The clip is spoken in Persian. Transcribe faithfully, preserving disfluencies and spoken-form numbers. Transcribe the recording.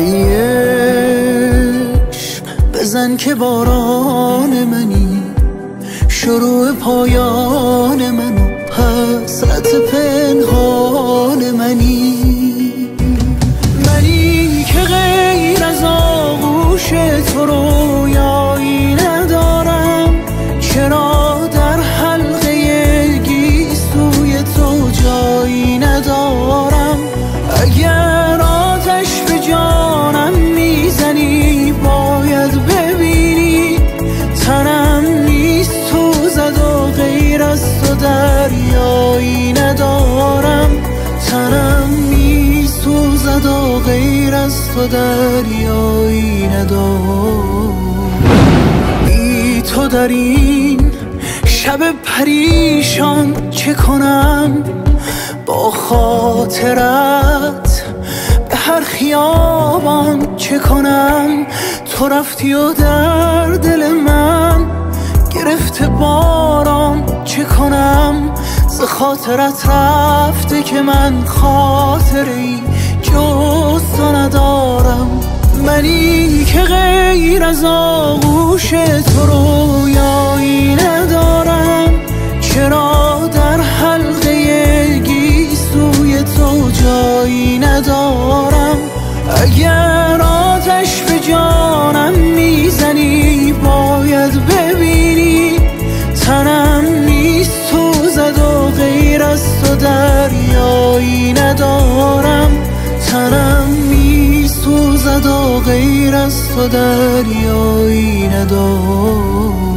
ای عشق بزن که باران منی، شروع پایان منو، حسرت پنهان منی. منی که غیر از آغوش تو رویایی ندارم، چرا در حلقه گیسوی تو جایی ندارم. اگر آتش به جانم میزنی باید ببینی، تنم میسوزد و غیر از تو دریایی ندارم. تنم میسوزد و غیر از تو دریایی ندارم. بی تو در این شب پریشان چه کنم، با خاطرت به هر خیابان چه کنم. تو رفتی و در دل من گرفته باران چه کنم. ز خاطرت رفته که من خاطری جز تو ندارم. منی که غیر از آغوش تو رویایی ندارم، چرا در حلقه گیسوی تو جایی ندارم. اگر آتش به جانم میزنی باید ببینی، تنم میسوزد و غیر از تو دریایی ندارم. تنم میسوزد و غیر از تو دریایی ندارم.